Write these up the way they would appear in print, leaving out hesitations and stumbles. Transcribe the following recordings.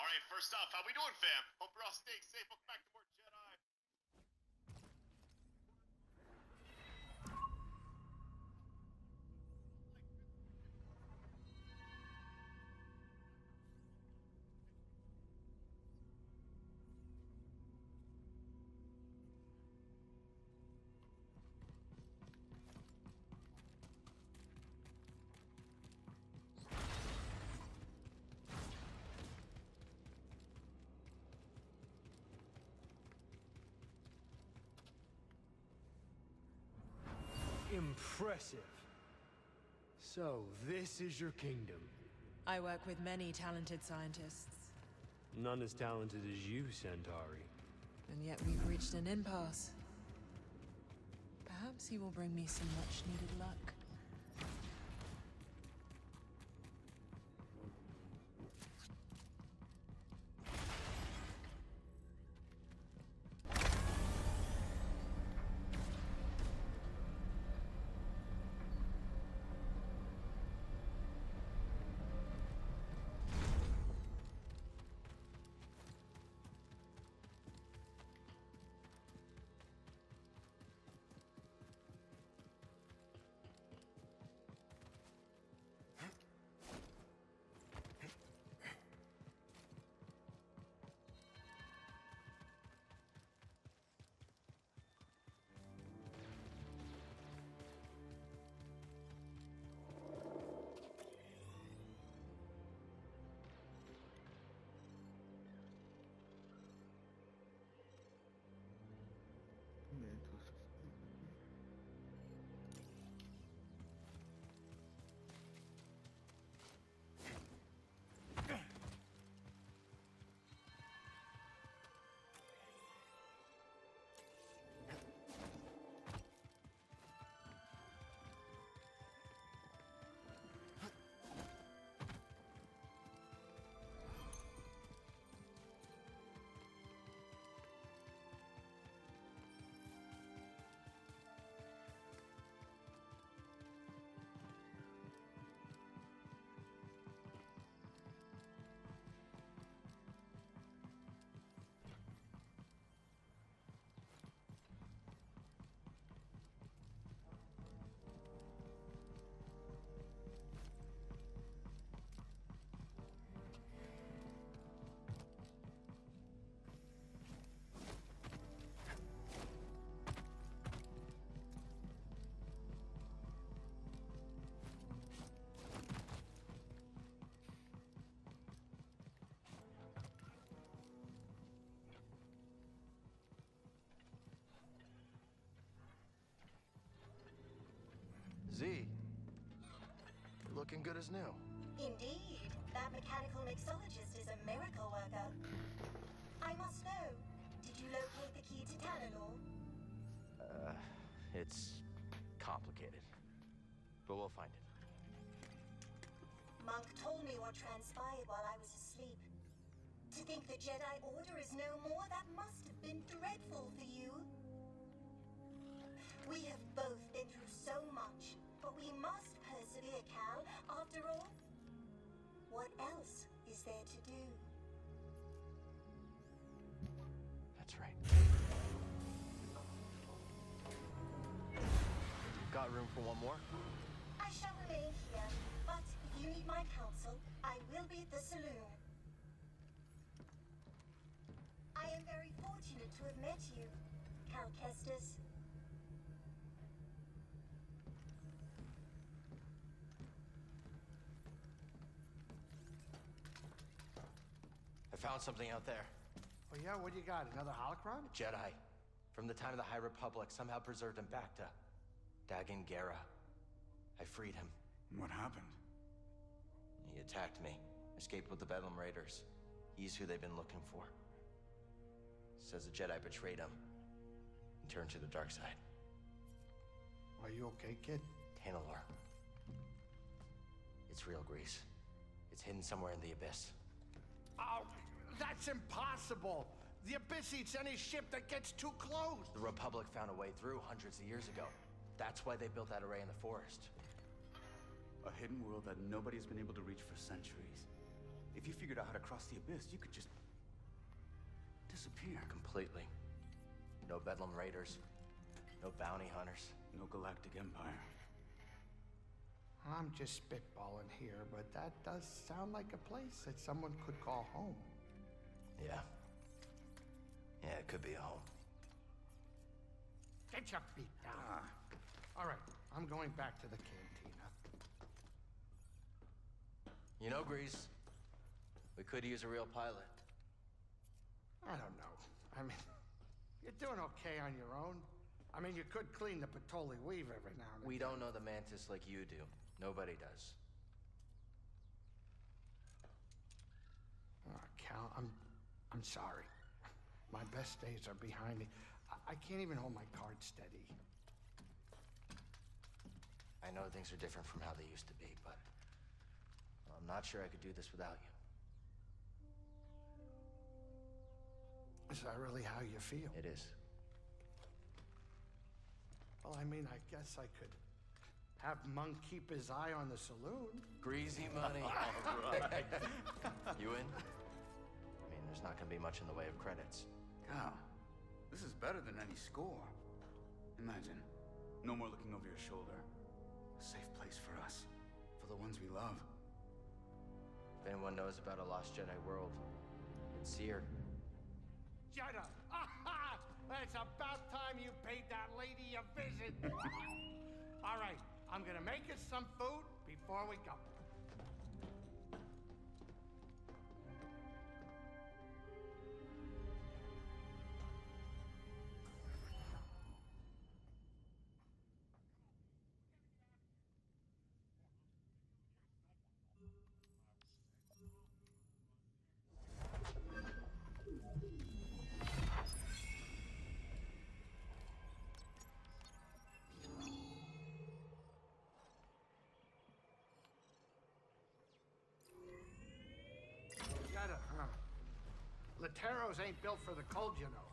Alright, first off, how we doing, fam? Hope you're all staying safe. Welcome back to more Jedi. Impressive. So, this is your kingdom. I work with many talented scientists. None as talented as you, Centauri. And yet we've reached an impasse. Perhaps you will bring me some much-needed luck. Z, you're looking good as new. Indeed, that mechanical mixologist is a miracle worker. I must know, did you locate the key to Tanalor? It's complicated, but we'll find it. Monk told me what transpired while I was asleep. To think the Jedi Order is no more, that must have been dreadful for you. We have both been through so much, but we must persevere, Cal. After all, what else is there to do? That's right. Got room for one more? I shall remain here, but if you need my counsel, I will be at the saloon. I am very fortunate to have met you, Cal Kestis. I found something out there. Oh yeah, what do you got? Another holocron? Jedi. From the time of the High Republic, somehow preserved in Bacta. Dagan Gera. I freed him. What happened? He attacked me. Escaped with the Bedlam Raiders. He's who they've been looking for. Says the Jedi betrayed him and turned to the dark side. Are you okay, kid? Tanalor. It's real Grease. It's hidden somewhere in the Abyss. Oh, that's impossible! The Abyss eats any ship that gets too close! The Republic found a way through hundreds of years ago. That's why they built that array in the forest. A hidden world that nobody's been able to reach for centuries. If you figured out how to cross the abyss, you could just disappear. Completely. No Bedlam Raiders. No bounty hunters. No galactic empire. I'm just spitballing here, but that does sound like a place that someone could call home. Yeah. Yeah, it could be a home. Get your feet down. All right, I'm going back to the cantina. You know, Grease, we could use a real pilot. I don't know. I mean, you're doing okay on your own. I mean, you could clean the Patoli weave every now and then. We don't know the Mantis like you do. Nobody does. Oh, Cal, I'm sorry. My best days are behind me. I can't even hold my cards steady. I know things are different from how they used to be, but I'm not sure I could do this without you. Is that really how you feel? It is. Well, I mean, I guess I could have Monk keep his eye on the saloon. Greasy money. All right. You in? I mean, there's not gonna be much in the way of credits. Cal, this is better than any score. Imagine, no more looking over your shoulder. A safe place for us, for the ones we love. If anyone knows about a lost Jedi world, it's here. Jedi! Aha! It's about time you paid that lady a visit. All right, I'm gonna make us some food before we go. Lateros ain't built for the cold, you know.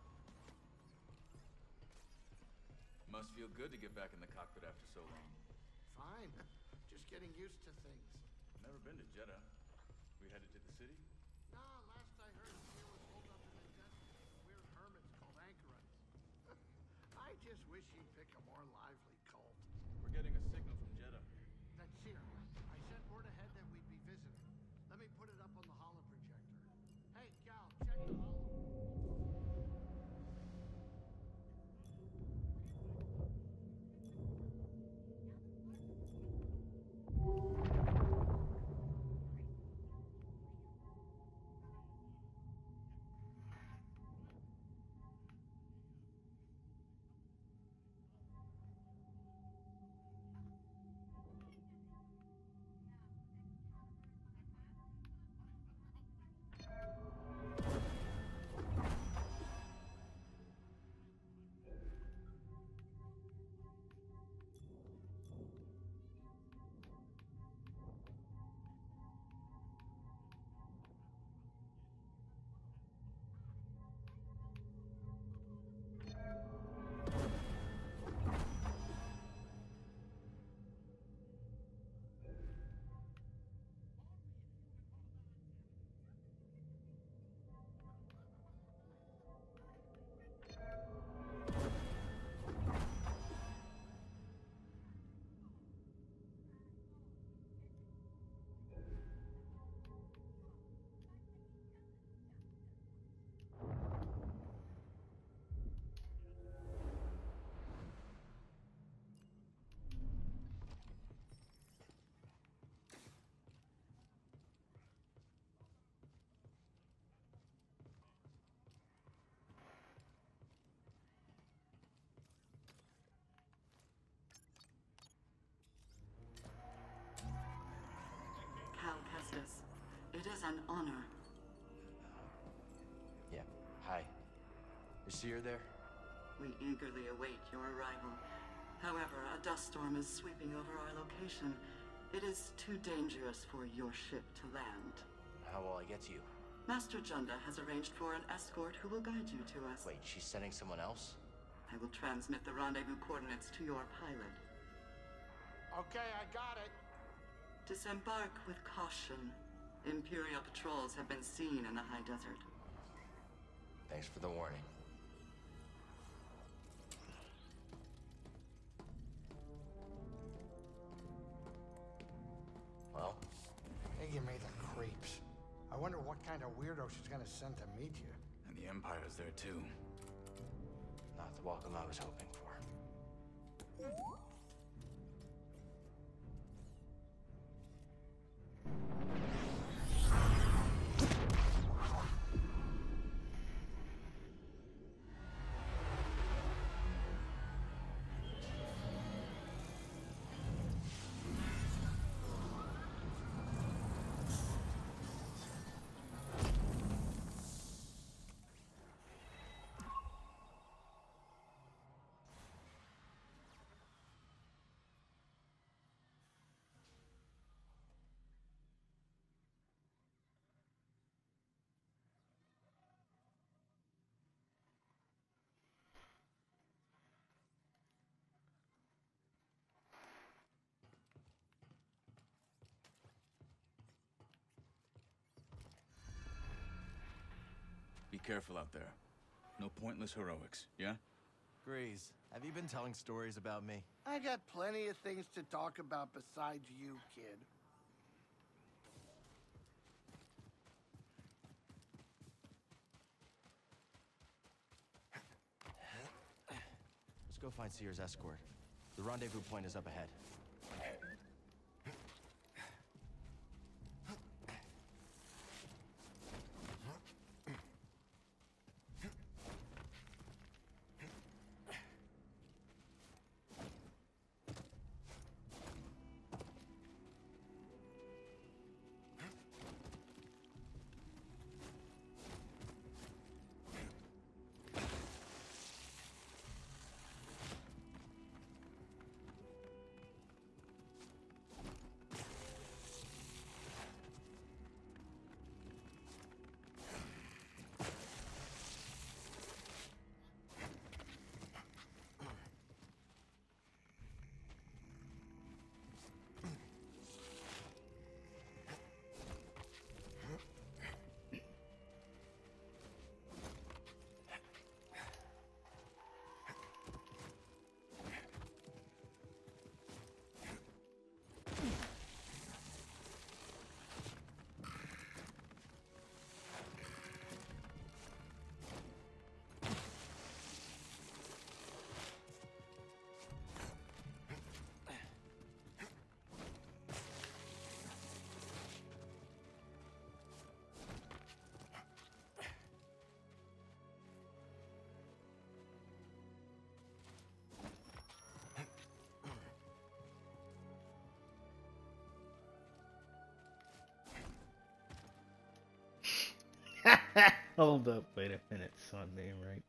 Must feel good to get back in the cockpit after so long. Fine. Just getting used to things. Never been to Jeddah. We headed to the city? No, last I heard, Fear was holed up in the desert with weird hermits called anchorites. I just wish he'd pick a more lively cult. We're getting a signal from Jeddah. That's Seer. I sent word ahead that we'd be visiting. Let me put it up on the holo projector. Hey, Gal, check the holo. Cal Kestis, it is an honor. Yeah. Hi. Is Seer there? We eagerly await your arrival. However, a dust storm is sweeping over our location. It is too dangerous for your ship to land. How will I get to you? Master Junda has arranged for an escort who will guide you to us. Wait, she's sending someone else? I will transmit the rendezvous coordinates to your pilot. Okay, I got it. Disembark with caution. Imperial patrols have been seen in the high desert. Thanks for the warning. Well? They give me the creeps. I wonder what kind of weirdo she's gonna send to meet you. And the Empire's there too. Not the welcome I was hoping for. Be careful out there. No pointless heroics, yeah? Grease, have you been telling stories about me? I got plenty of things to talk about besides you, kid. Let's go find Seer's escort. The rendezvous point is up ahead. Hold up, wait a minute, Sunday, right?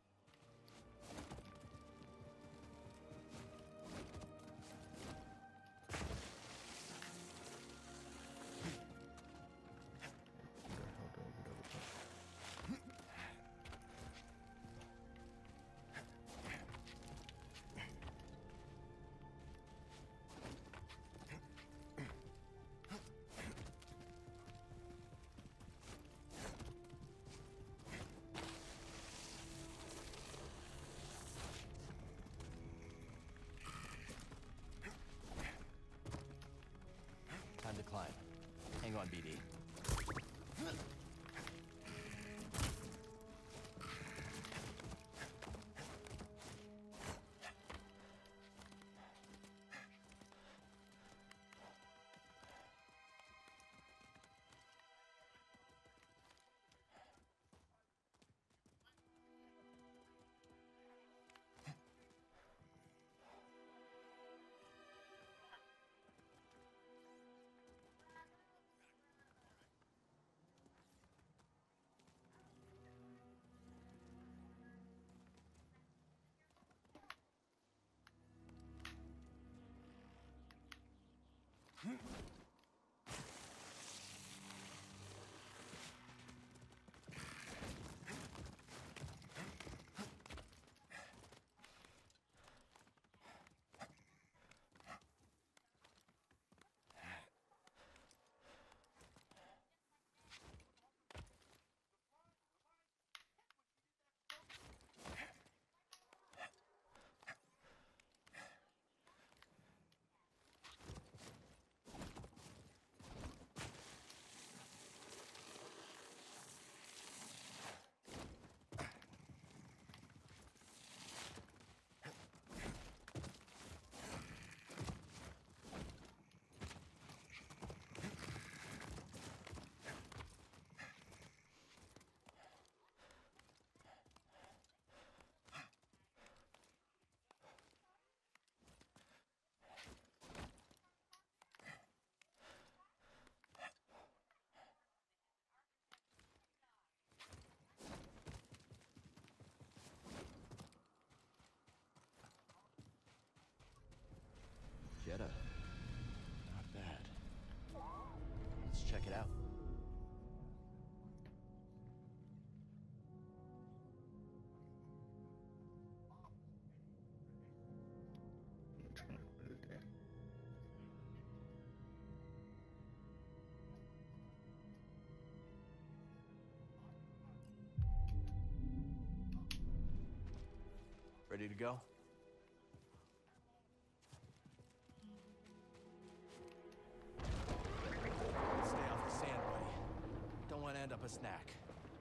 Time to climb. Hang on, BD. Ready to go? Stay off the sand, buddy. Don't want to end up a snack.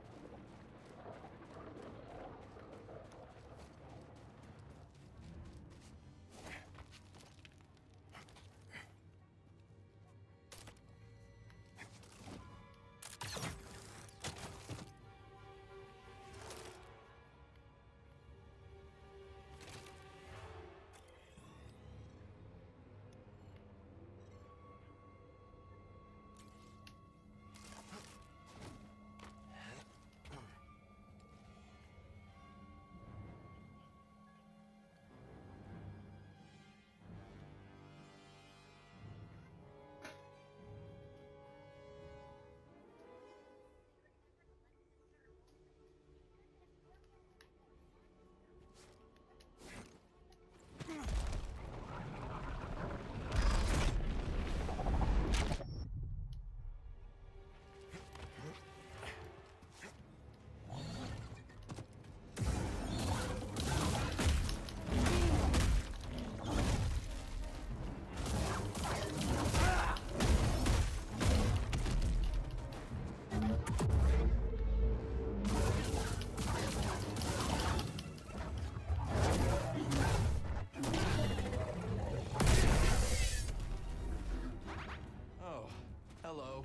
Hello.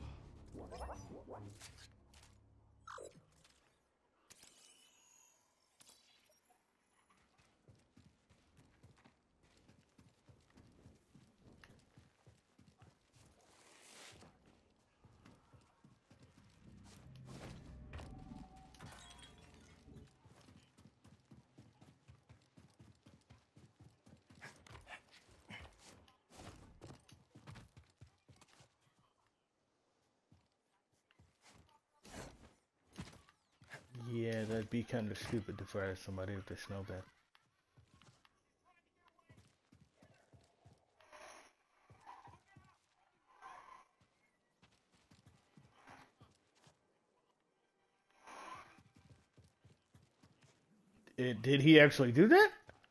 Yeah, that'd be kind of stupid to fire somebody if they smell bad. Did he actually do that?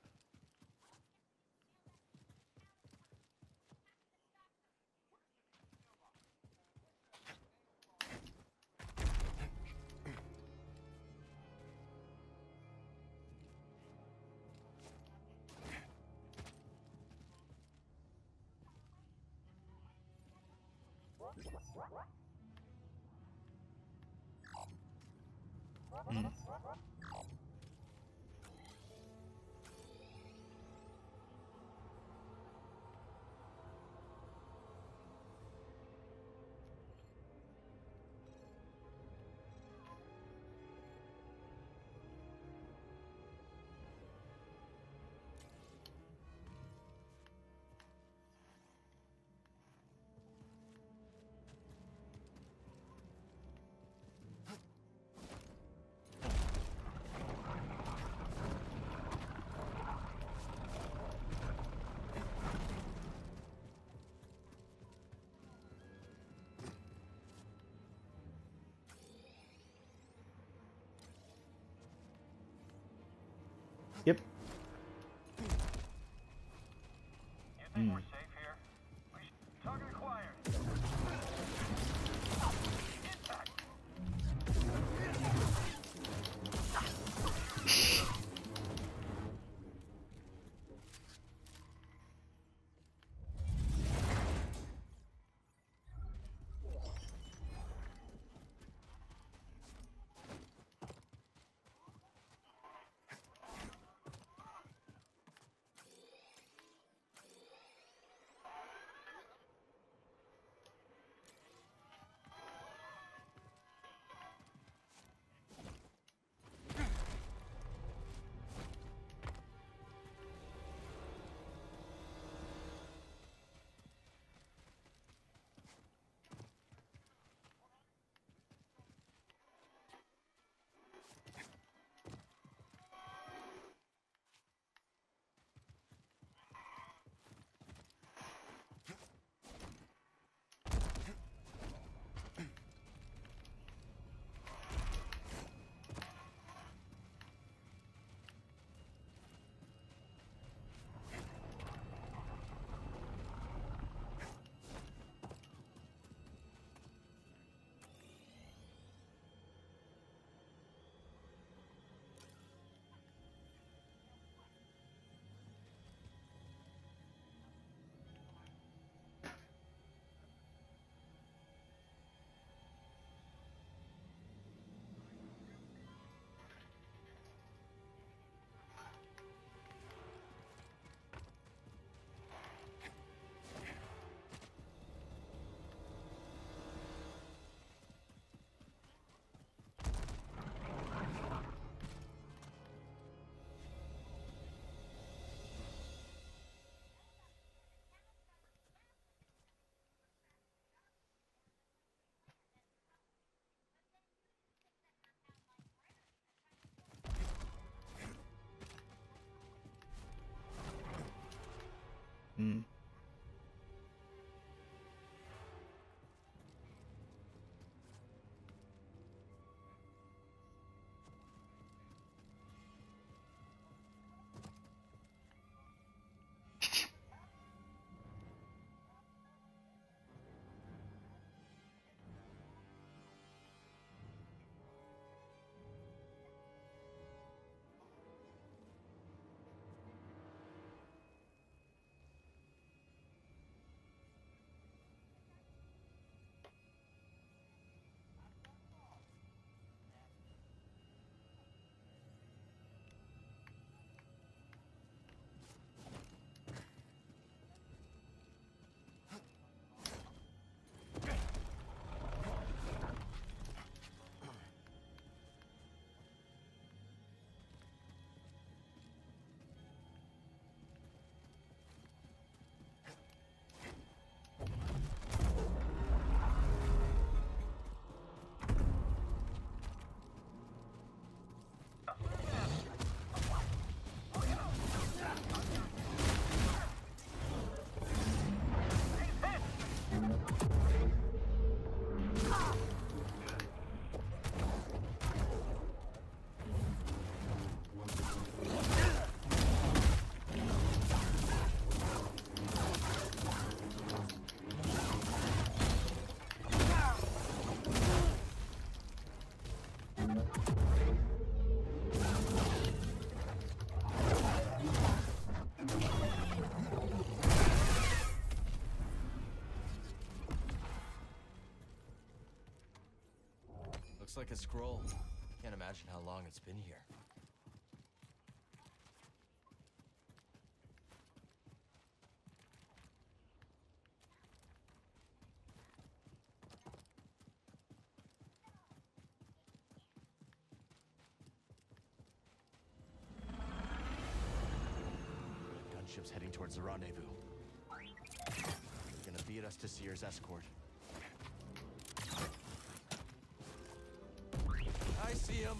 Mm. Yep. Mm. Hmm. Looks like a scroll. Can't imagine how long it's been here. Gunship's heading towards the rendezvous. They're gonna beat us to Seer's escort. I see him.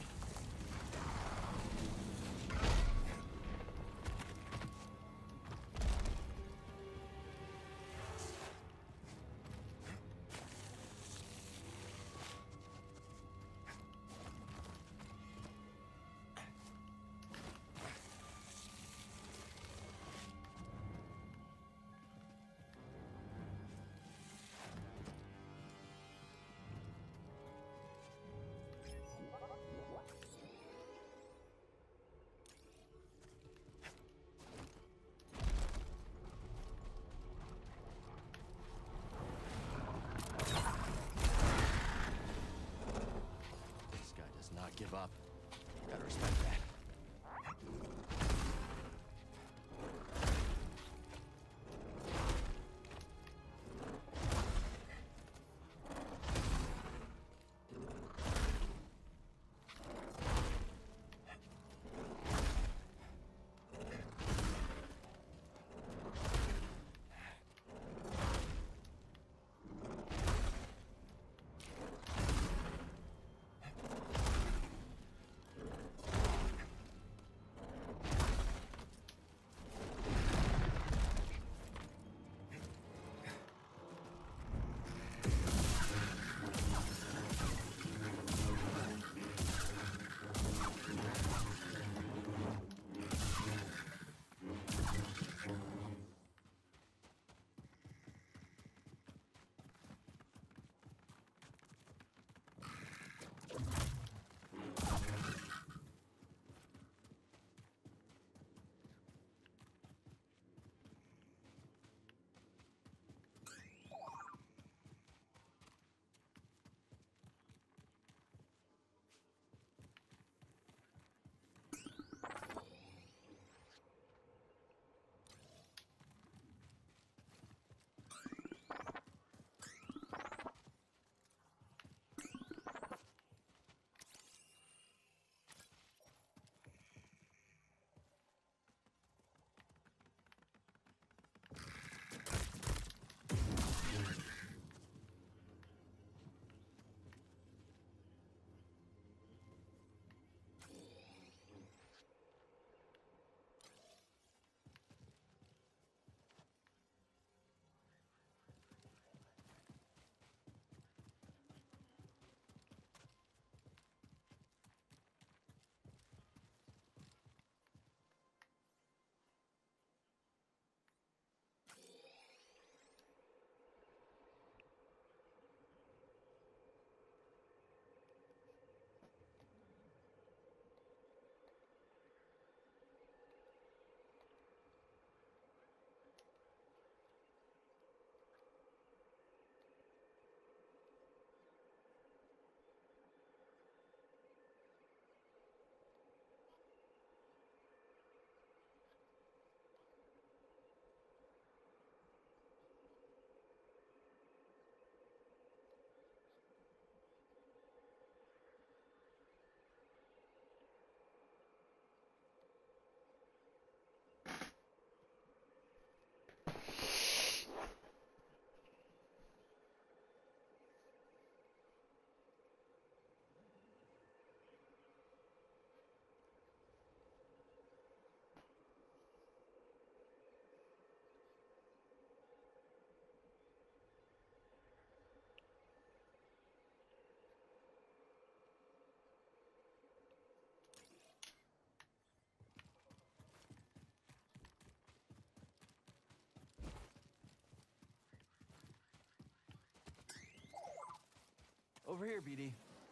Over here, BD.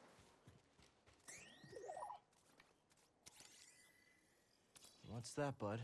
What's that, bud?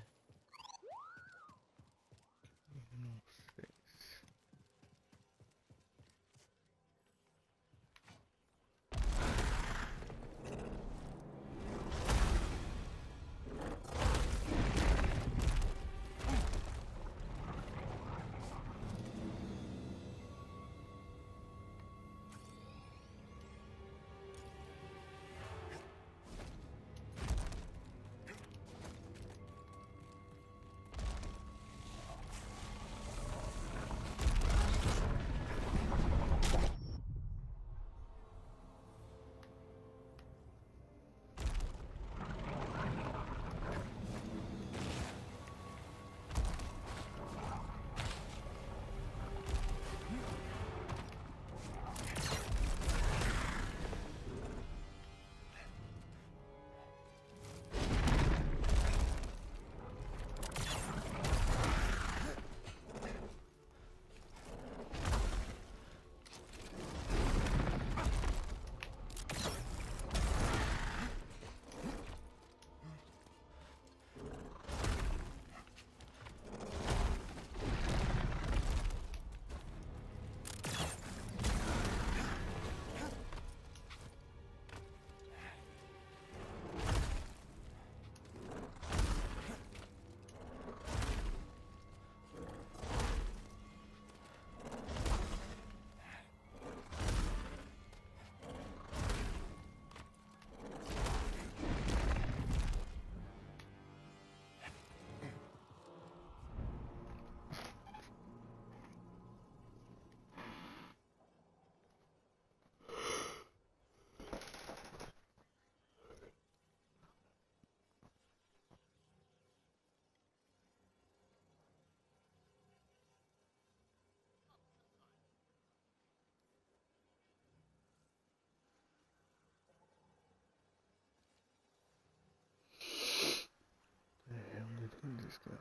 Where the hell did he just go?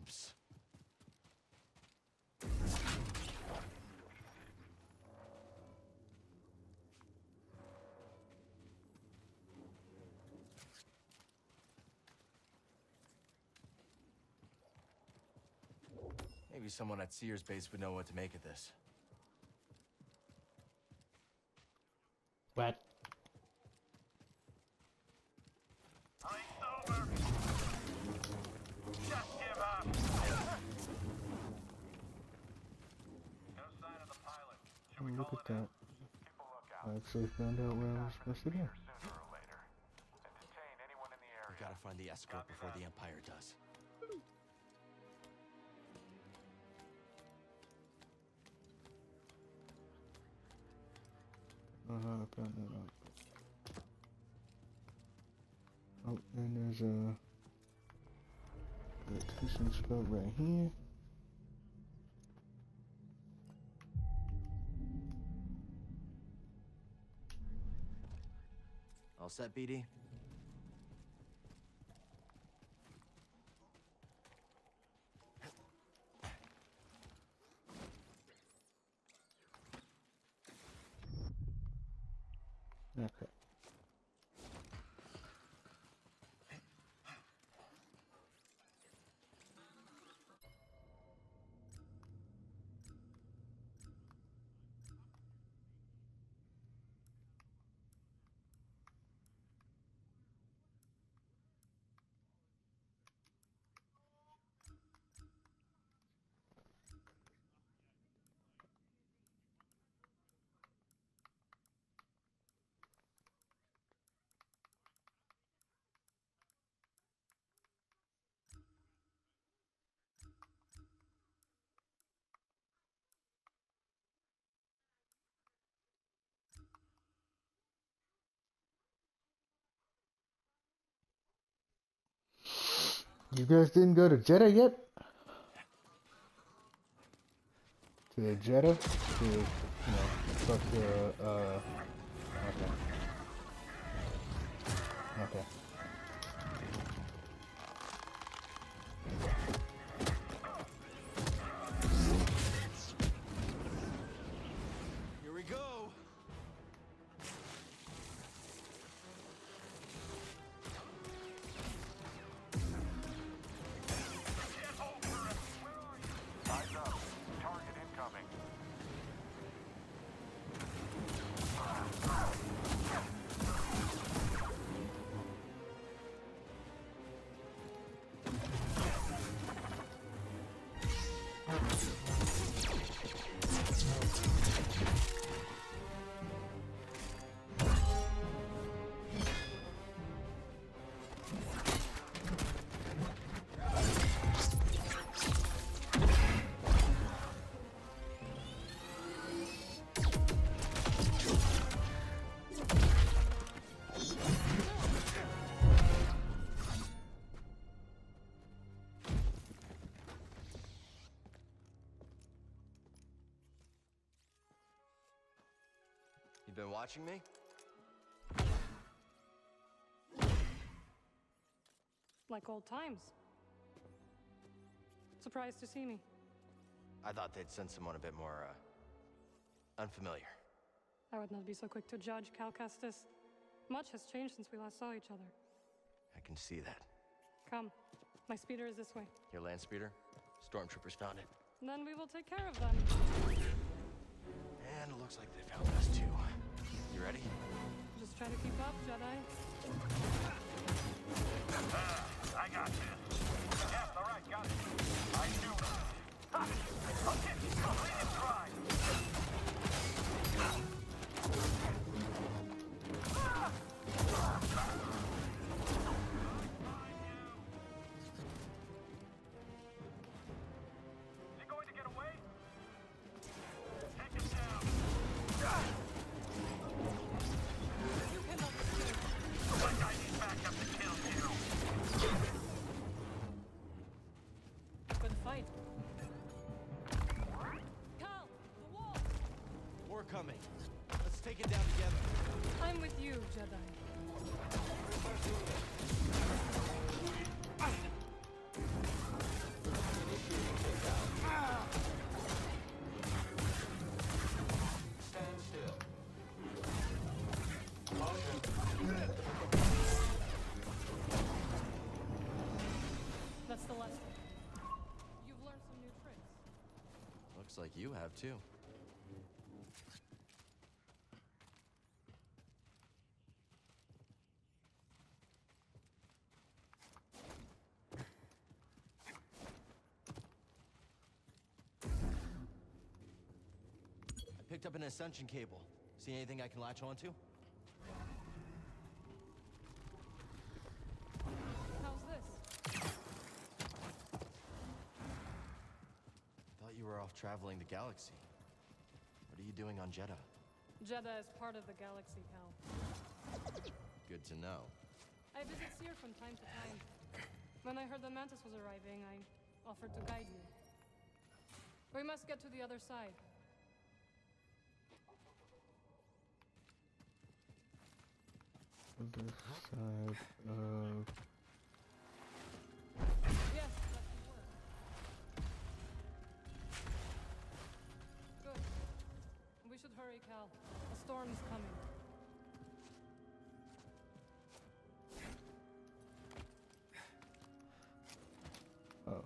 troops. Maybe someone at Sears base would know what to make of this. What? Oh, look at that. I actually found out where I was supposed to go. We gotta find the escort before the Empire does. I found that out. Oh, and there's a electrician spot right here. All set, BD? Okay. You guys didn't go to Jedi yet? To the Jedi? To, you know, fuck the, okay. Okay. Here we go! You been watching me? Like old times. Surprised to see me. I thought they'd send someone a bit more, unfamiliar. I would not be so quick to judge, Cal Kestis. Much has changed since we last saw each other. I can see that. Come. My speeder is this way. Your land speeder? Stormtroopers found it. Then we will take care of them. And it looks like they found us too. You ready? Just try to keep up, Jedi. I got this. Yes, all right, got it. I knew it. Ha! Okay, let it try. Is he going to get away? Take it down. You cannot escape. Like I need backup to kill you. Good fight. Cal, the wall! We're coming. Let's take it down together. I'm with you, Jedi. like you have, too. I picked up an ascension cable. See anything I can latch onto? How's this? Thought you were off traveling the galaxy. What are you doing on Jeddah? Jeddah is part of the galaxy, Cal. Good to know. I visit Seer from time to time. When I heard the Mantis was arriving, I offered to guide you. We must get to the other side. Other side of... Yes, that should work. Good. We should hurry, Cal. A storm is coming. Oh.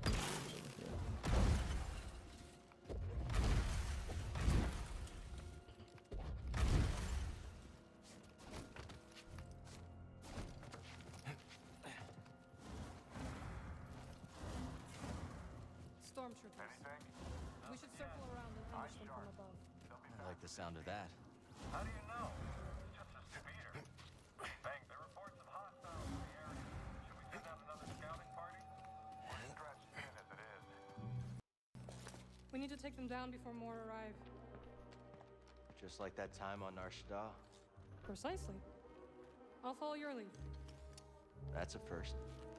Stormtroopers. We should circle around and punish them from above. I like the sound of that. How do you know? It's just a speeder. Bang, there are reports of hostiles in the area. Should we send out another scouting party? We're stretched thin as it is. We need to take them down before more arrive. Just like that time on Nar Shaddaa. Precisely. I'll follow your lead. That's a first.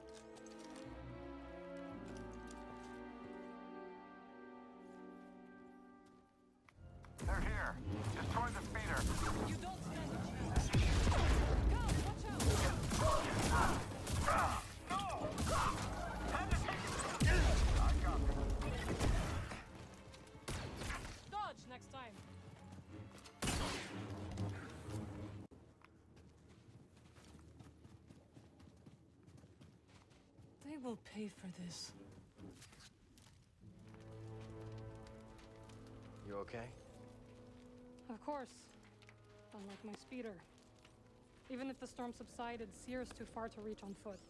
They're here. Destroy the speeder. You don't stand a chance. Cal, watch out! No! Time to take it! I got it. Dodge next time. They will pay for this. You okay? Of course. Unlike my speeder. Even if the storm subsided, Seer is too far to reach on foot.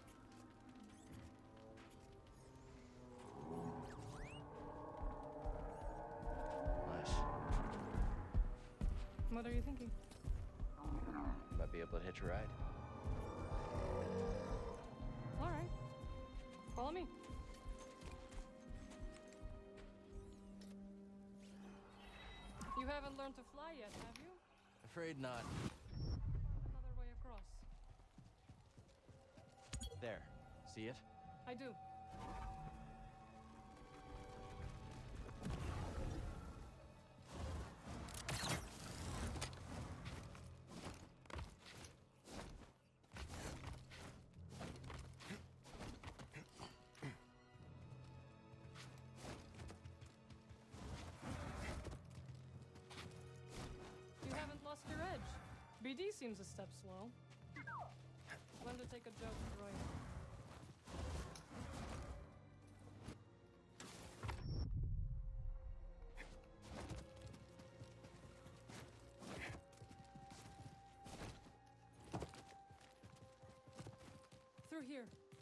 Nice. What are you thinking? Might be able to hitch a ride. All right. Follow me. You haven't learned to fly yet, have you? Afraid not. Another way across. There. See it? I do. You haven't lost your edge. BD seems a step slow. When to take a joke, Roy. Through here.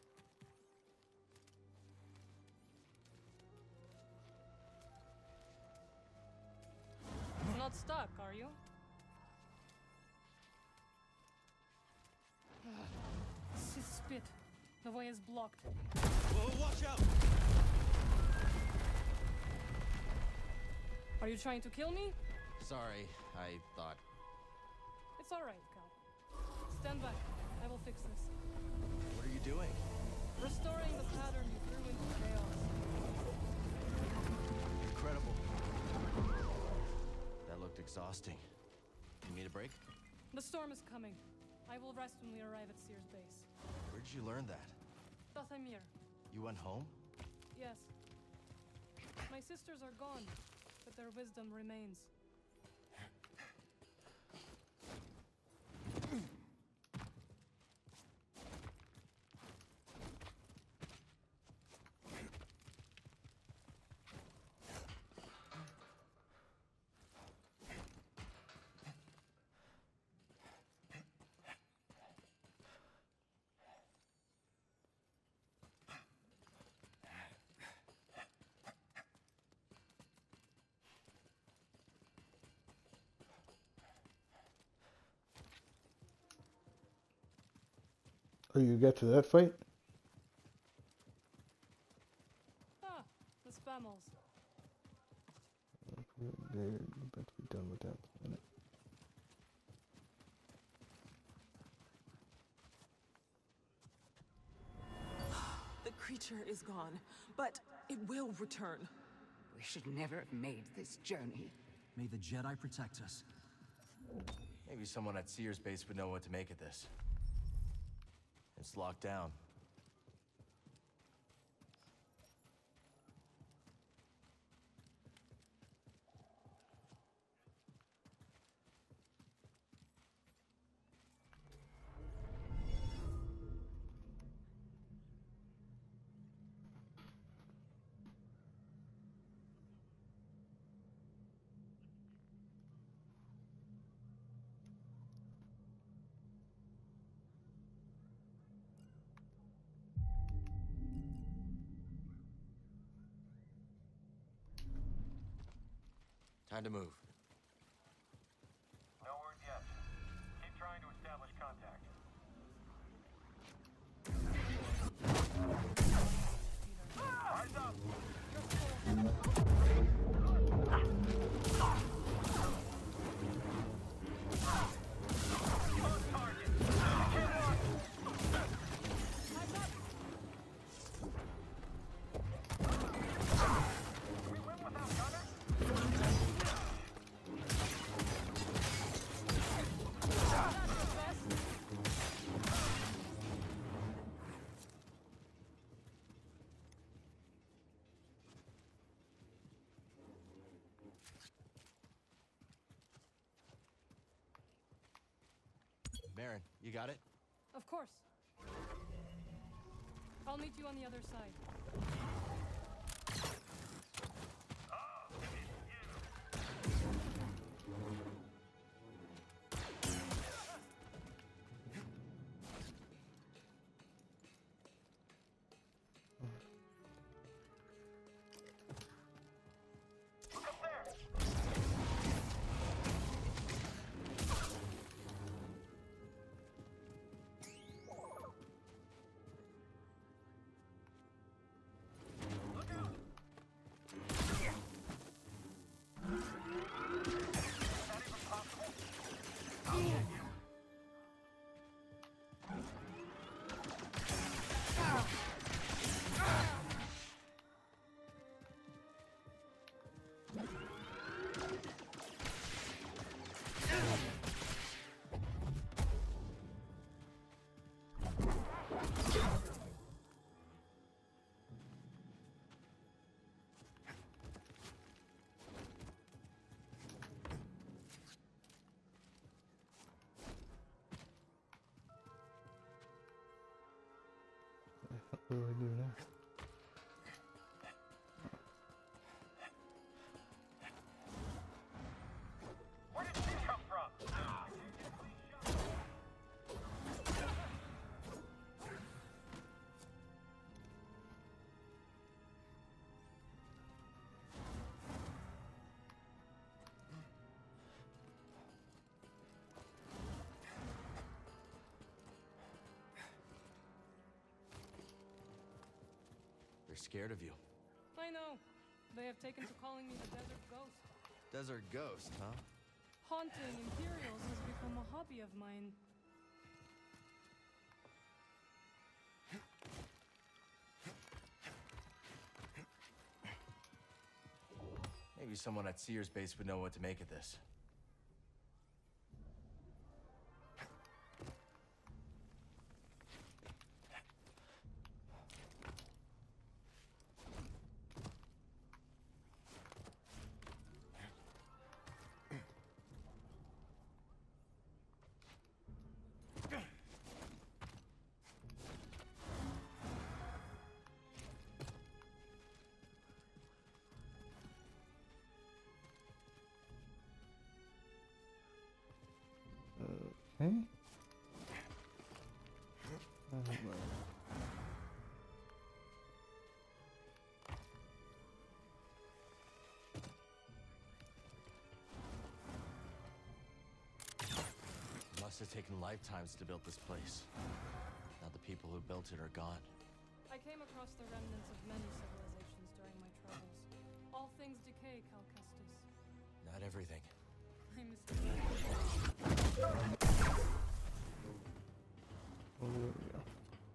Not stuck, are you? Spit. The way is blocked. Whoa, watch out! Are you trying to kill me? Sorry, I thought. It's all right, Cal. Stand back. I will fix this. What are you doing? Restoring the pattern you threw into chaos. Incredible. That looked exhausting. You need a break? The storm is coming. I will rest when we arrive at Seer's base. Where did you learn that? Dathamir. You went home? Yes. My sisters are gone, but their wisdom remains. Oh, you get to that fight? Ah, the spammels. They're about to be done with that in a minute. The creature is gone, but it will return. We should never have made this journey. May the Jedi protect us. Maybe someone at Seer's base would know what to make of this. It's locked down. Time to move. No word yet. Keep trying to establish contact. Eyes up! On target! Get one! We win without gunners? Marin, you got it? Of course. I'll meet you on the other side. Look up there! Look out! Is that even possible? I'll get you. What do I do now? Where did she come from? They're scared of you. I know. They have taken to calling me the Desert Ghost. Desert Ghost, huh? Haunting Imperials has become a hobby of mine. Maybe someone at Seer's base would know what to make of this. Okay. Must have taken lifetimes to build this place. Now the people who built it are gone. I came across the remnants of many civilizations during my travels. All things decay, Cal Kestis. Not everything. I mistake. Oh, there we go.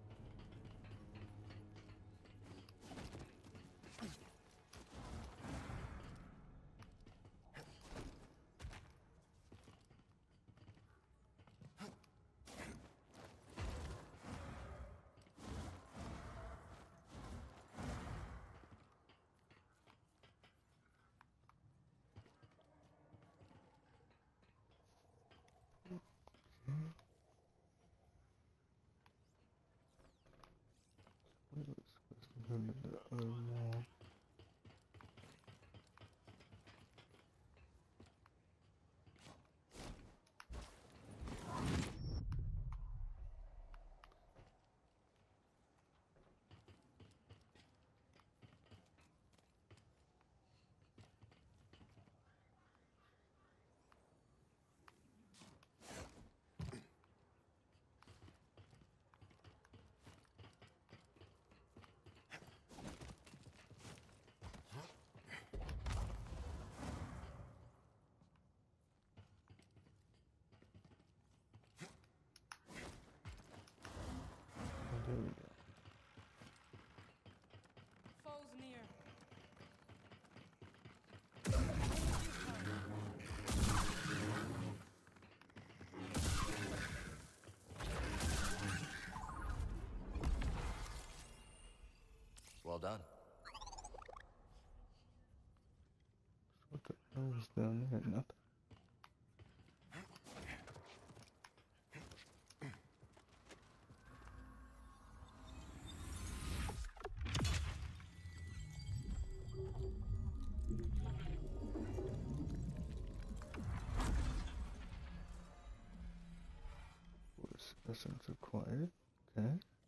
There we go. Foes near. Well done. What the hell is down there? Nothing. Essence acquired. Okay.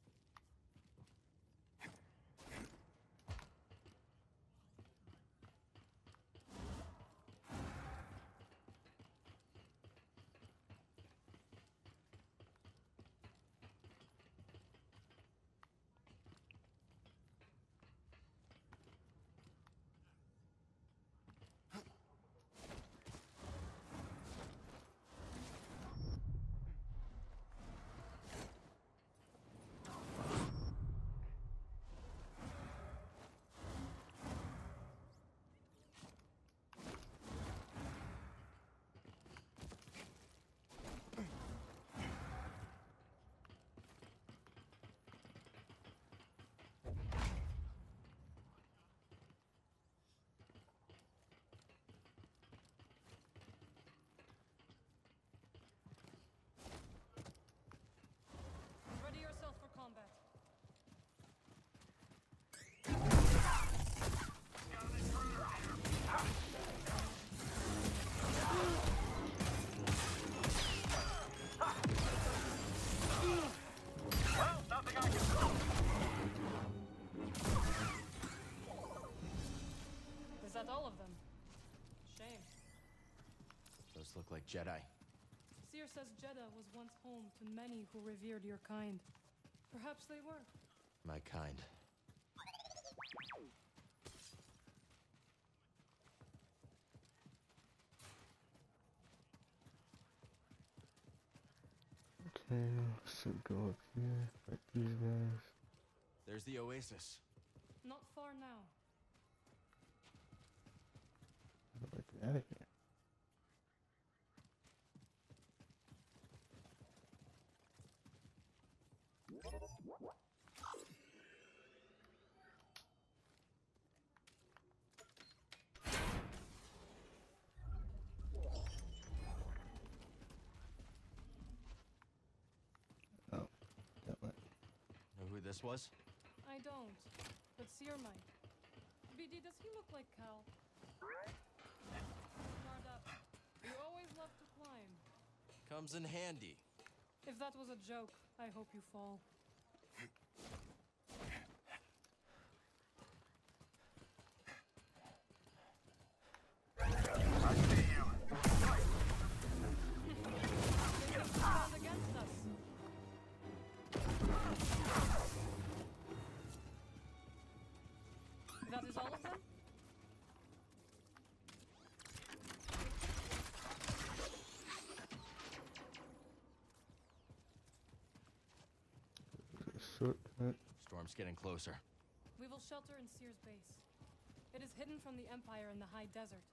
Ready yourself for combat. Well, nothing I can do. Is that all of them? Shame. Those look like Jedi. Seer says Jeddah was once home to many who revered your kind. Perhaps they were. My kind. Okay, so go up here, fight these guys. There's the oasis. Not far now. How do I get out of here? Oh, that way. Know who this was? I don't, but Seer might. BD, does he look like Cal? Guard up. You always love to climb. Comes in handy. If that was a joke, I hope you fall. I see you. They have stand against us. shortcut. Storm's getting closer. We will shelter in Seer's base. It is hidden from the Empire in the high desert.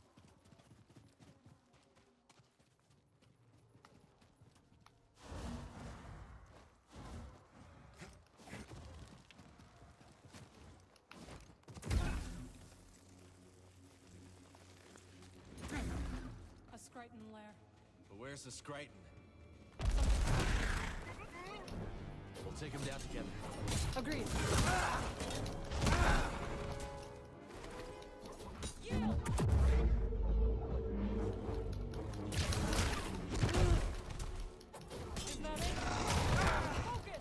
A Skriton lair. But where's the Skriton? We'll take him down together. Agreed. Is that it? Focus!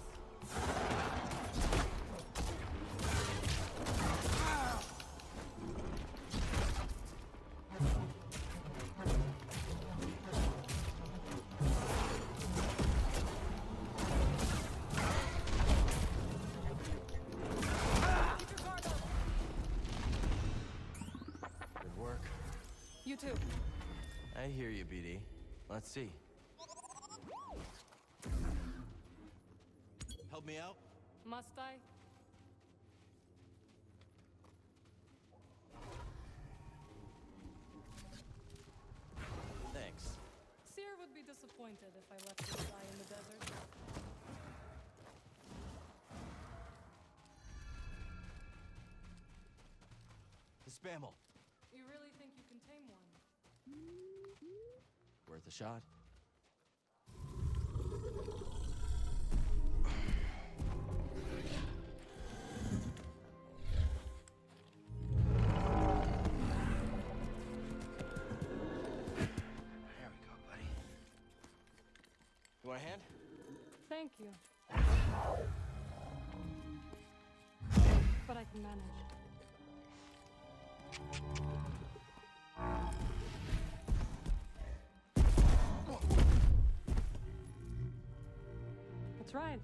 Good work. You too. I hear you, BD. Let's see. Help me out? Must I? Thanks. Seer would be disappointed if I left this guy in the desert. The Spammel. You really think you can tame one? Worth a shot. There we go, buddy. You want a hand? Thank you. But I can manage. That's right.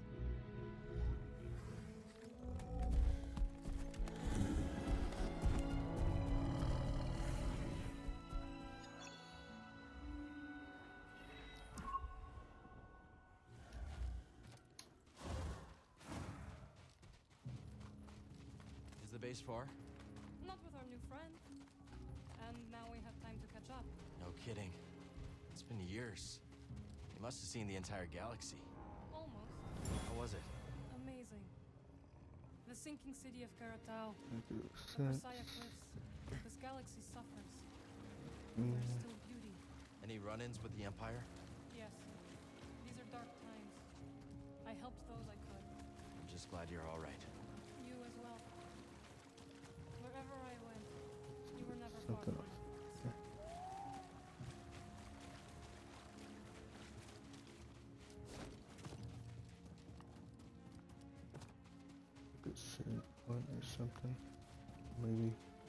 Is the base far? Not with our new friend. And now we have time to catch up. No kidding. It's been years. You must have seen the entire galaxy. Almost. How was it? Amazing. The sinking city of Karatao. Make The sense. Persaya Cliffs. This galaxy suffers. There's still beauty. Any run-ins with the Empire? Yes. These are dark times. I helped those I could. I'm just glad you're all right. You as well. Wherever I went, you were never far Something from else. me. Good save point or something. Maybe.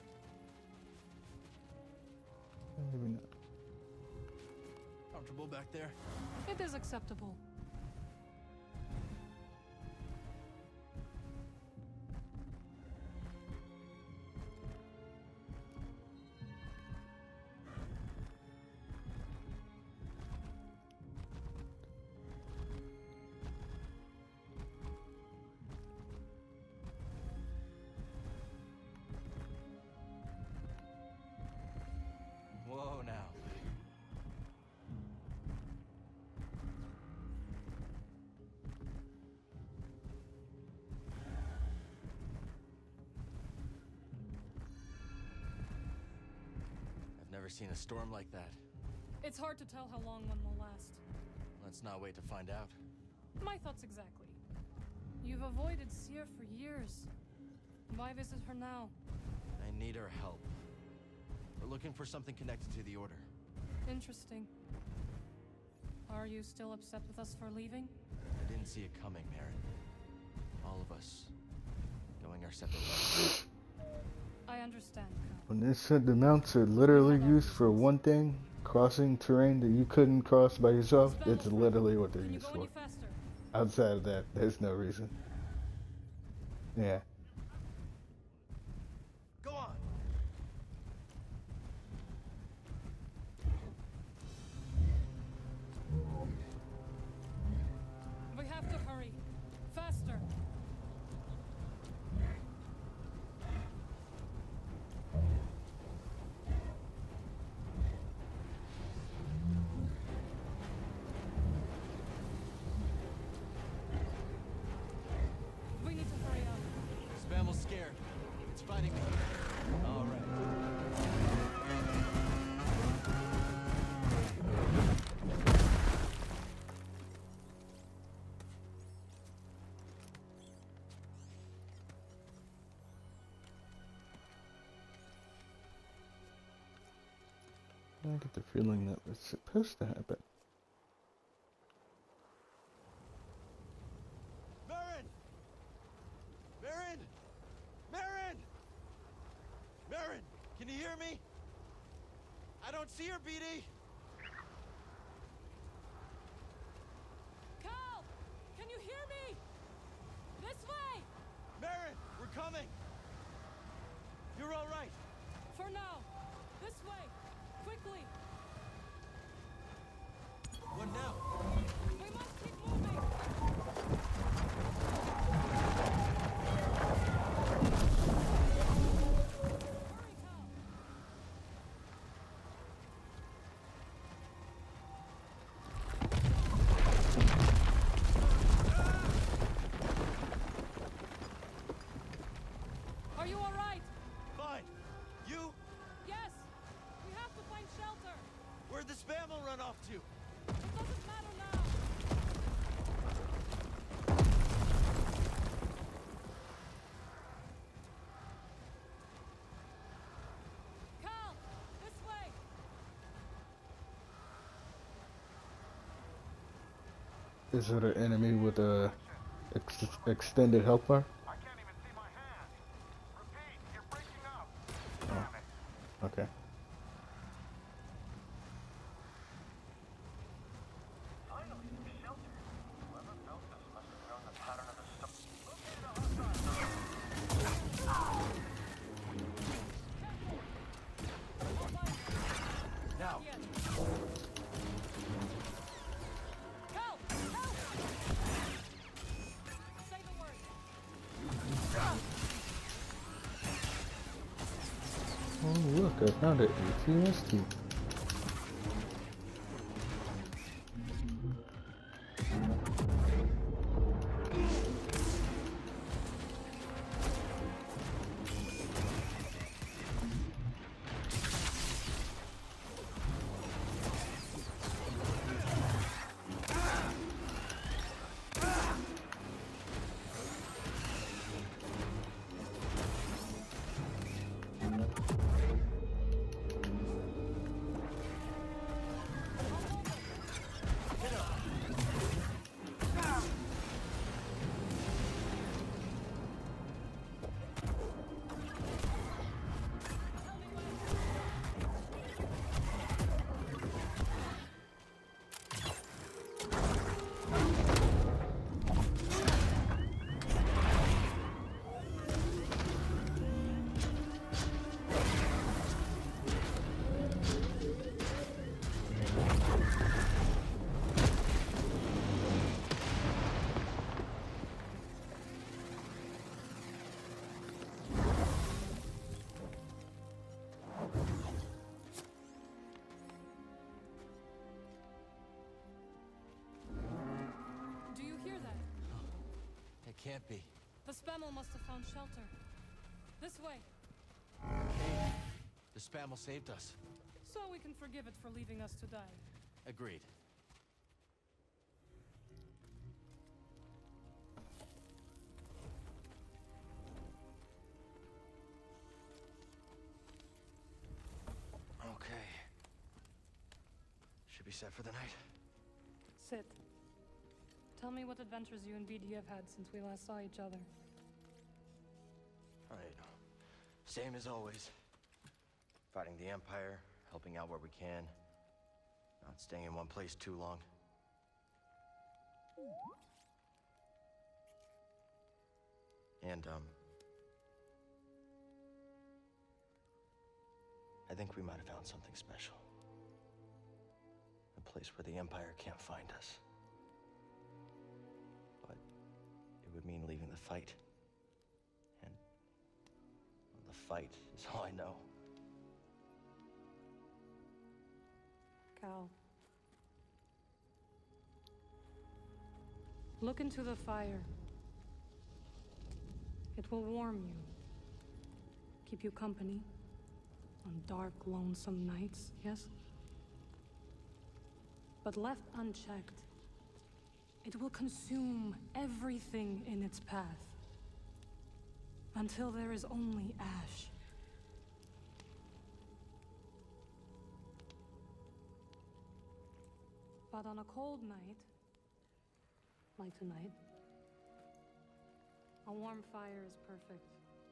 Maybe not. Comfortable back there? It is acceptable. Whoa, now. I've never seen a storm like that. It's hard to tell how long one will last. Let's not wait to find out. My thoughts exactly. You've avoided Seer for years. Why visit her now? I need her help. We're looking for something connected to the Order. Interesting. Are you still upset with us for leaving? I didn't see it coming, Marin. All of us going our separate ways. I understand, Cal. When they said the mounts are literally used for one thing, crossing terrain that you couldn't cross by yourself, it's literally what they're Can you used go for. any faster? Outside of that, there's no reason. Yeah. Go on! We have to hurry. Faster. getting me? All right. I get the feeling that was supposed to happen. Marin! Marin! Marin! Marin! Can you hear me? I don't see her, BD! Cal! Can you hear me? This way! Marin! We're coming! You're all right! For now! This way! Quickly! What now? We must keep moving! Hurry, Cal! Are you all right? Fine! You? Yes! We have to find shelter! Where'd the spam'll run off to? It doesn't matter now! Cal! This way! Is it an enemy with a extended health bar? I can't even see my hand. Repeat, you're breaking up. Oh. Damn it. Okay. Finally, some shelter. Whoever built this must have known the pattern of the storm. Located a hostile. Now! Cal! Help! Say the word! Oh look, I found it. ATST. Do you hear that? It can't be. The Spammel must have found shelter. This way, Hey, the spam'll saved us. so we can forgive it for leaving us to die. Agreed. Okay. Should be set for the night. Sit. Tell me what adventures you and BD have had since we last saw each other. All right. Same as always. Fighting the Empire, helping out where we can. Not staying in one place too long. And, I think we might have found something special. A place where the Empire can't find us. But it would mean leaving the fight. And the fight is all I know. Cal. Look into the fire. It will warm you. keep you company on dark, lonesome nights, yes? But left unchecked, it will consume everything in its path until there is only ash. But on a cold night, like tonight, a warm fire is perfect.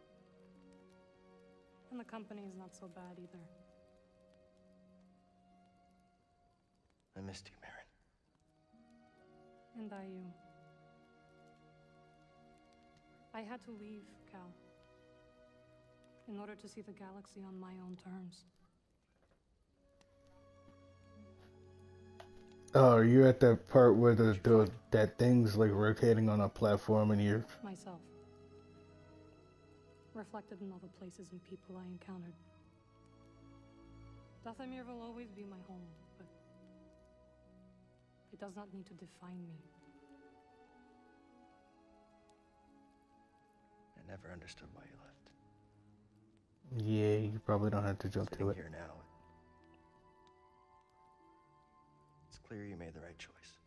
And the company is not so bad either. I missed you, Marin. And I you. I had to leave, Cal, in order to see the galaxy on my own terms. Oh, are you at that part where that thing's like rotating on a platform and you're... Myself. Reflected in all the places and people I encountered. Dathomir will always be my home, but it does not need to define me. I never understood why you left. Yeah, you probably don't have to jump to it. Here now, it's clear you made the right choice.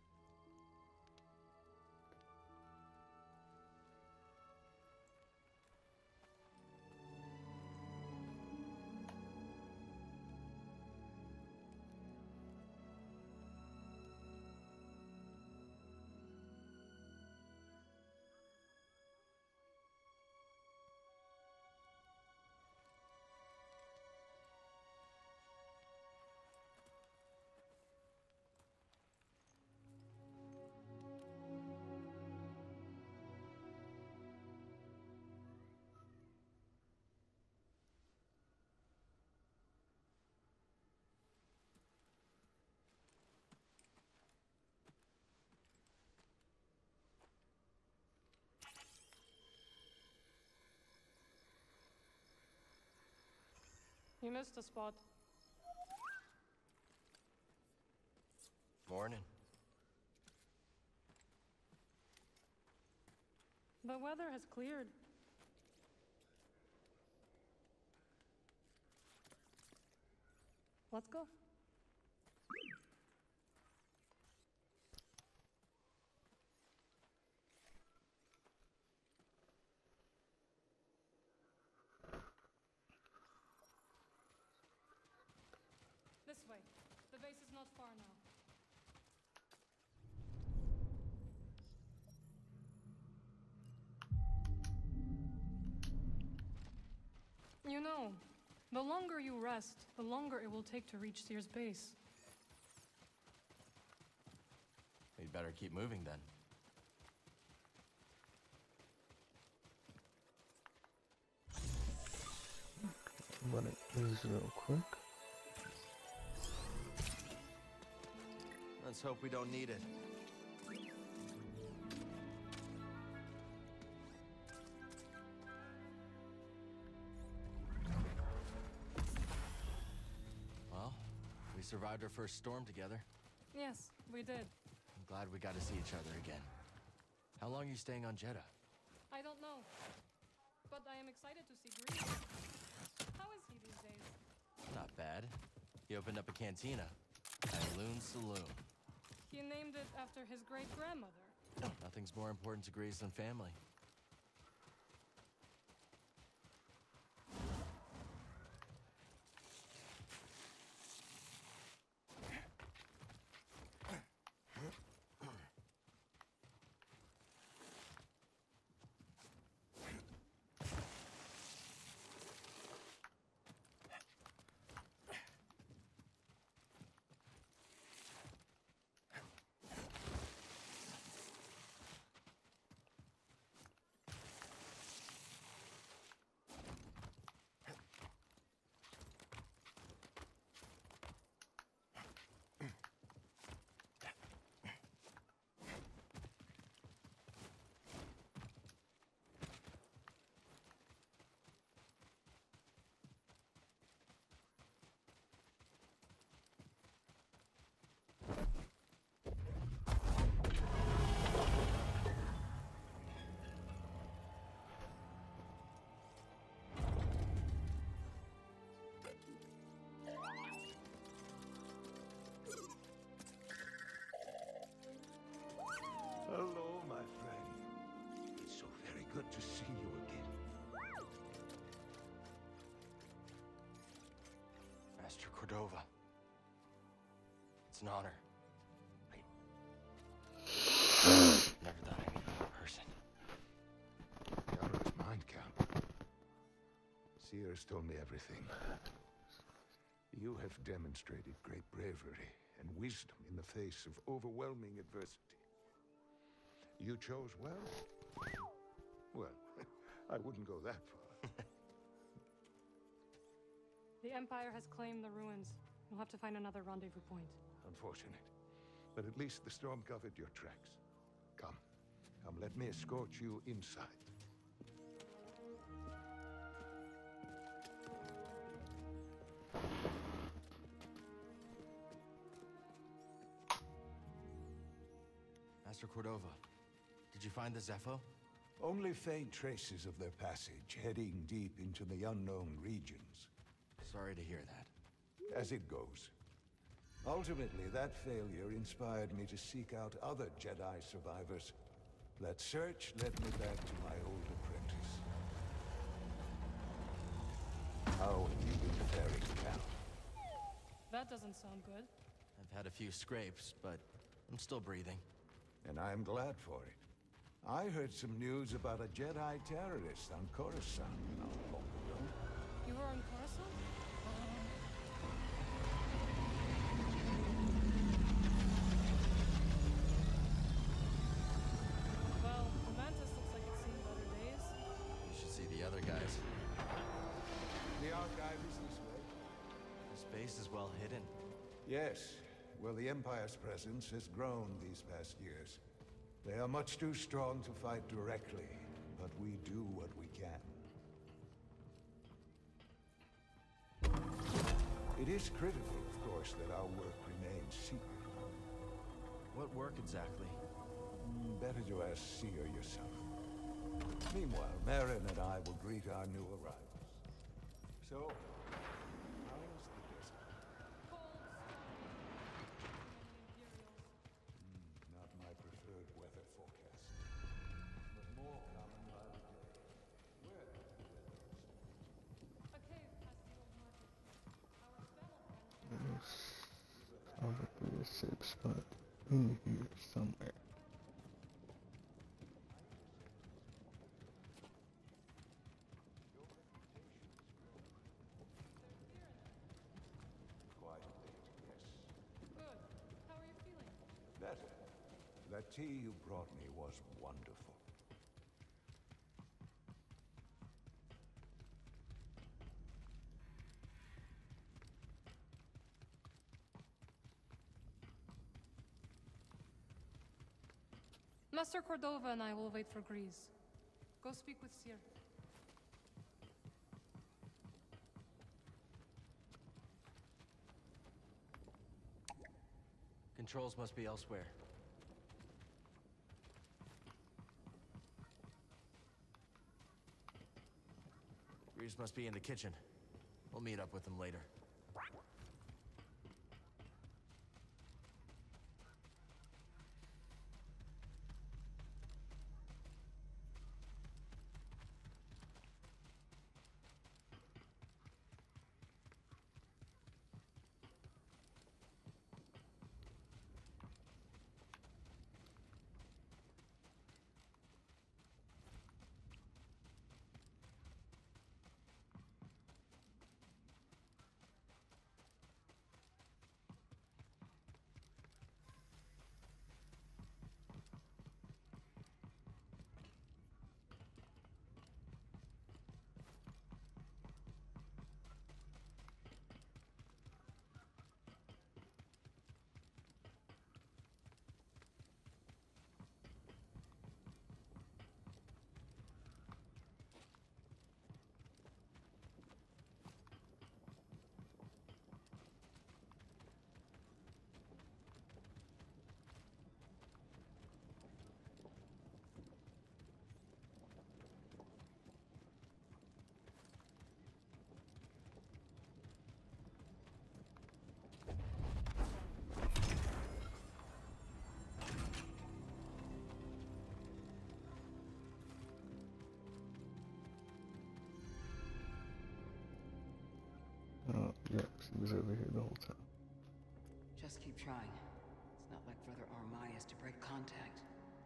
You missed a spot. Morning. The weather has cleared. Let's go. This way. The base is not far now. You know, the longer you rest, the longer it will take to reach Seer's base. We'd better keep moving then. But it is real quick. Let's hope we don't need it. Well, we survived our first storm together. Yes, we did. I'm glad we got to see each other again. How long are you staying on Jeddah? I don't know, but I am excited to see Greece. How is he these days? Not bad. He opened up a cantina at Loon Saloon. He named it after his great-grandmother. Nothing's more important to Greece than family. Cordova. It's an honor. I never thought I'd meet you in person. You're of mind, Count. Seer's told me everything. You have demonstrated great bravery and wisdom in the face of overwhelming adversity. You chose well. Well, I wouldn't go that far. The Empire has claimed the ruins. We'll have to find another rendezvous point. Unfortunate. But at least the storm covered your tracks. Come, let me escort you inside. Master Cordova, did you find the Zepho? Only faint traces of their passage, heading deep into the unknown regions. Sorry to hear that. As it goes. Ultimately, that failure inspired me to seek out other Jedi survivors. That search led me back to my old apprentice. How have you been faring, Cal? That doesn't sound good. I've had a few scrapes, but I'm still breathing. And I'm glad for it. I heard some news about a Jedi terrorist on Coruscant not long ago. You were on Coruscant? Well, the Mantis looks like it's seen better days. You should see the other guys. The archive is this way. This base is well hidden. Yes. Well, the Empire's presence has grown these past years. They are much too strong to fight directly, but we do what we can. It is critical, of course, that our work remains secret. What work exactly? Better to ask Seer yourself. Meanwhile, Marin and I will greet our new arrivals. So, how is the desert? Not my preferred weather forecast, but more common by the day. Where are the weathers? A cave past the old market. Our battle friend. Probably a safe spot in here somewhere. That tea you brought me was wonderful. Master Cordova and I will wait for Grease. Go speak with Seer. Controls must be elsewhere. Grease must be in the kitchen. We'll meet up with them later. Yep, she was over here the whole time. Just keep trying. It's not like Brother Armai has to break contact.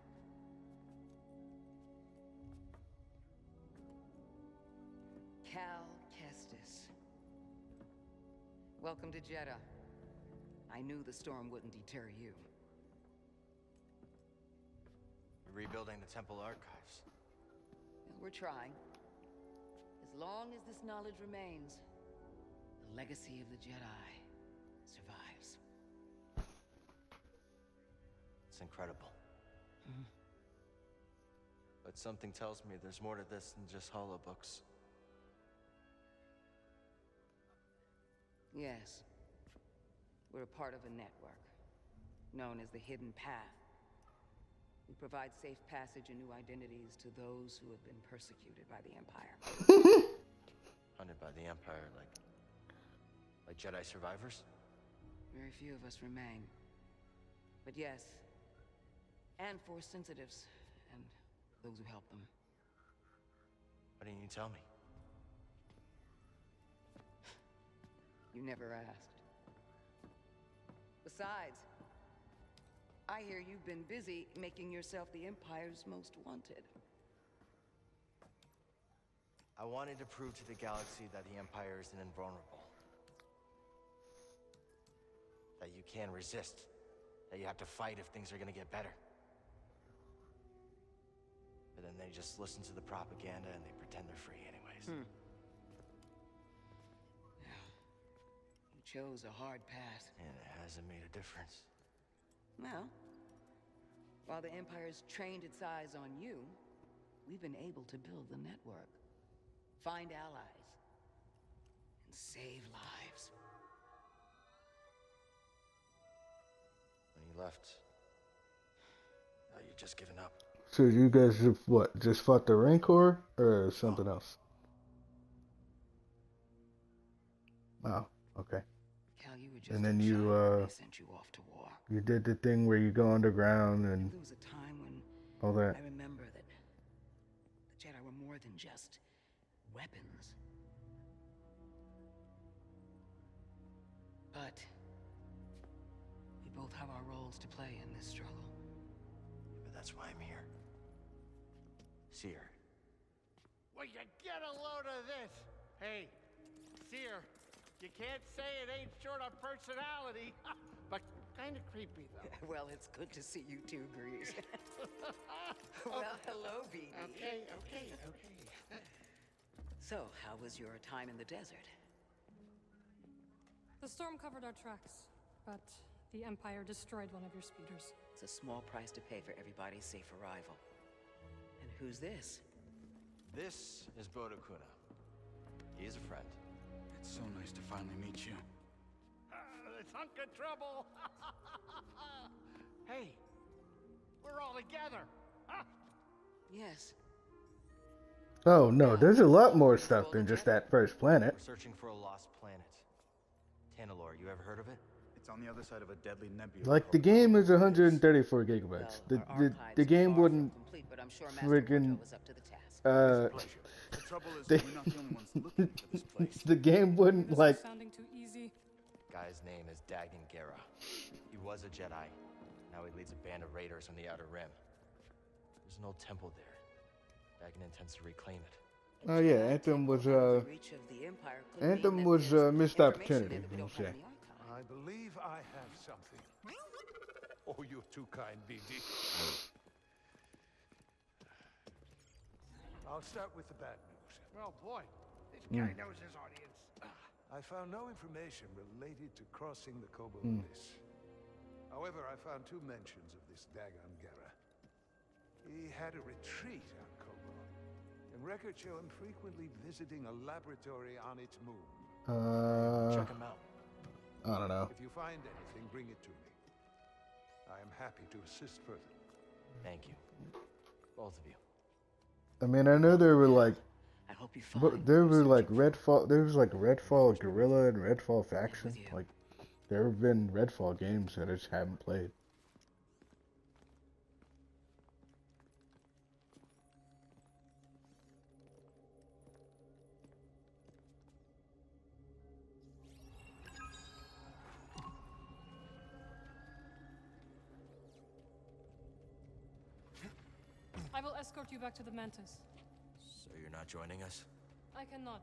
Cal Kestis. Welcome to Jeddah. I knew the storm wouldn't deter you. We're rebuilding the temple archives. We're trying. As long as this knowledge remains, the legacy of the Jedi survives. It's incredible. But something tells me there's more to this than just holobooks. Yes. We're a part of a network, known as the Hidden Path. We provide safe passage and new identities to those who have been persecuted by the Empire. Hunted by the Empire, like Jedi survivors? Very few of us remain. But yes, and Force sensitives, and those who help them. Why didn't you tell me? You never asked. Besides, I hear you've been busy making yourself the Empire's most wanted. I wanted to prove to the galaxy that the Empire isn't invulnerable. That you can resist. That you have to fight if things are gonna get better. But then they just listen to the propaganda and they pretend they're free anyways. You chose a hard path. And it hasn't made a difference. Well, while the Empire's trained its eyes on you, we've been able to build the network. Find allies. And save lives. When you left, you just given up. So you guys have what? Just fought the Rancor or something else? Oh, okay. Cal, you were just and then they sent you off to war. You did the thing where you go underground and There was a time when all that. I remember that the Jedi were more than just weapons. But we both have our roles to play in this struggle. But that's why I'm here. Seer. Well, you get a load of this. Hey, Seer, you can't say it ain't short of personality, but kind of creepy, though. Well, it's good to see you too, Grease. Well, hello, BD. Okay. So, how was your time in the desert? The storm covered our tracks, but the Empire destroyed one of your speeders. It's a small price to pay for everybody's safe arrival. And who's this? This is Bodo Kuna. He is a friend. It's so nice to finally meet you. It's hunk of trouble. Hey, we're all together. Huh? Yes. Oh no, there's a lot more stuff than just that first planet. We're searching for a lost planet. Tanalorr, you ever heard of it? It's on the other side of a deadly nebula. Like the game is 134 gigabytes. The game wouldn't friggin' the game wouldn't like. Sounding too easy. Guy's name is Dagan Gera. He was a Jedi. Now he leads a band of raiders on the Outer Rim. There's an old temple there. Dagan intends to reclaim it. Oh yeah, Anthem was missed opportunity. We'll say. I believe I have something. Oh, you're too kind, BD. I'll start with the bad news. Oh boy, this guy knows his audience. I found no information related to crossing the Kobo Abyss. However, I found two mentions of this Dagan Gera. He had a retreat on Kobo, and records show him frequently visiting a laboratory on its moon. Check him out. I don't know. If you find anything, bring it to me. I am happy to assist further. Thank you. Both of you. I mean, I know there were like, I hope you there were like Redfall. There was like Redfall Guerrilla and Redfall Faction. Like, there have been Redfall games that I just haven't played. I will escort you back to the Mantis. So you're not joining us? I cannot.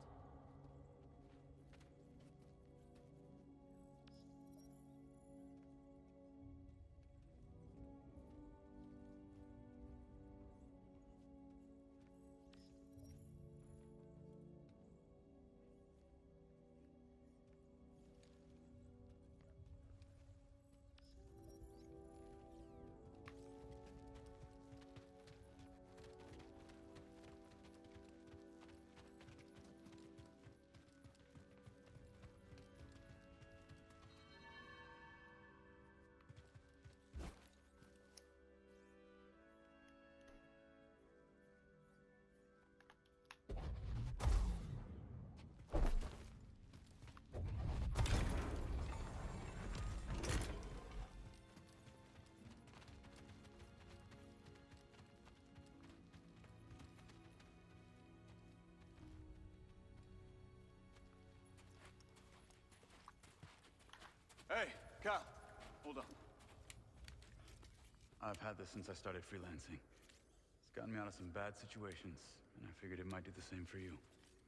Hey, Cal, hold on. I've had this since I started freelancing. It's gotten me out of some bad situations, and I figured it might do the same for you.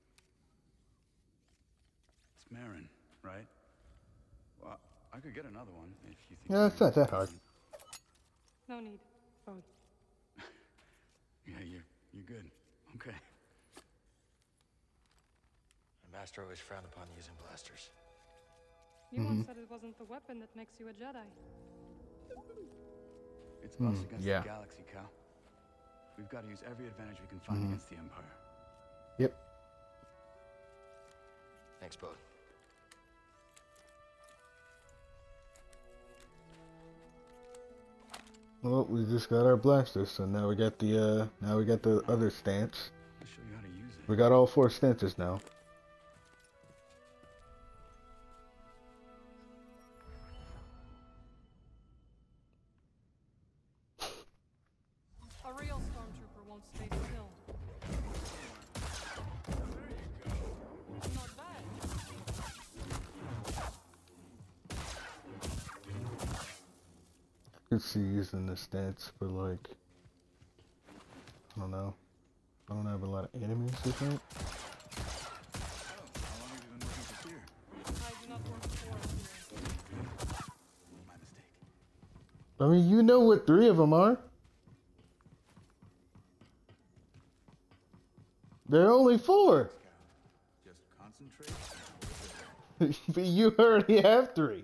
It's Marin, right? Well, I could get another one if you think... Yeah, it's not that hard. No need. Phone. Yeah, you're good. Okay. My master always frowned upon using blasters. You once said it wasn't the weapon that makes you a Jedi. It's us against yeah. the galaxy, Cal. We've got to use every advantage we can find against the Empire. Yep. Thanks, Bode. Well, we just got our blasters, so now we got the other stance. I'll show you how to use it. We got all 4 stances now. A real stormtrooper won't stay still. Not bad. I could see using this stance for like, I don't know. I don't have a lot of enemies, I think. How long have you been working for Fear? I do not work for Fear. My mistake. I mean, you know what 3 of them are. There are only 4. Just concentrate. But you already have 3.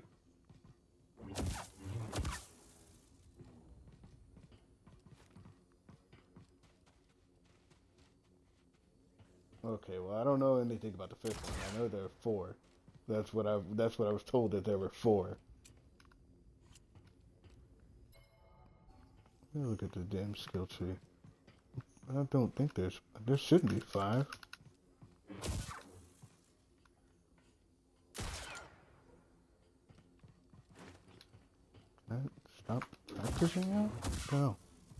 Okay, well, I don't know anything about the 5th one. I know there are 4. That's what I was told, that there were 4. Let me look at the damn skill tree. I don't think there shouldn't be 5. Stop practicing now? No.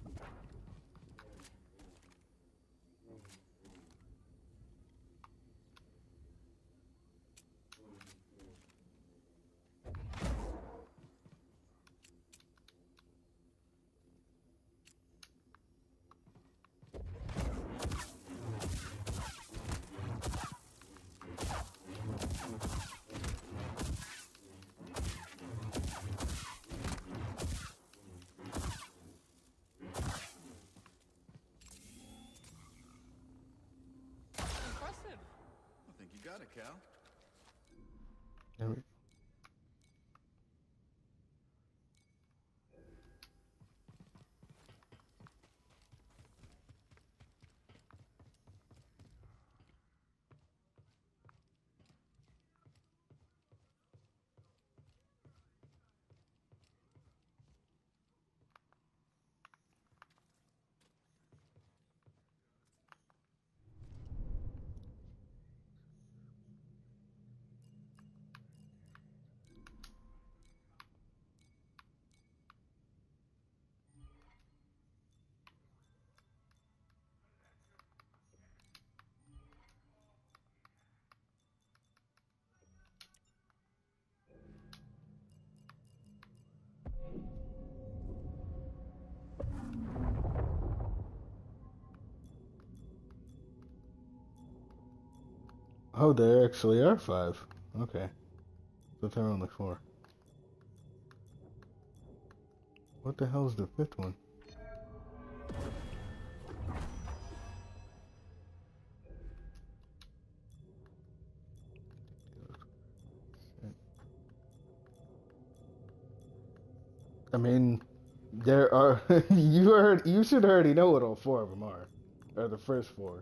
Impressive. I think you got it, Cal. There we Oh, there actually are 5. Okay. But there are only 4. What the hell is the 5th one? I mean, there are you should already know what all 4 of them are, or the first 4.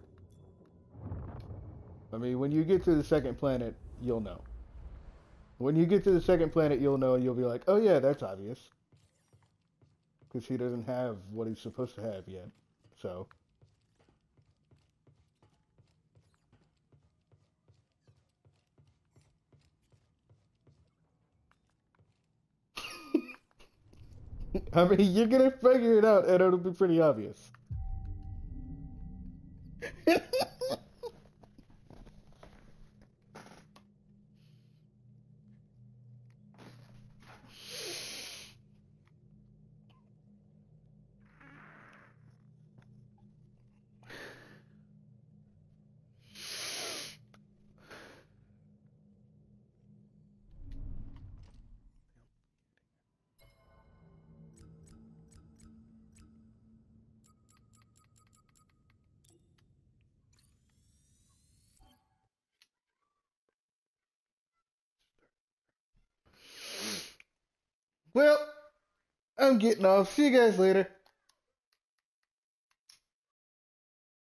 I mean, when you get to the second planet, you'll know. When you get to the second planet, you'll know. You'll be like, oh yeah, that's obvious, because he doesn't have what he's supposed to have yet. So. I mean, you're gonna figure it out, and it'll be pretty obvious. Well, I'm getting off. See you guys later.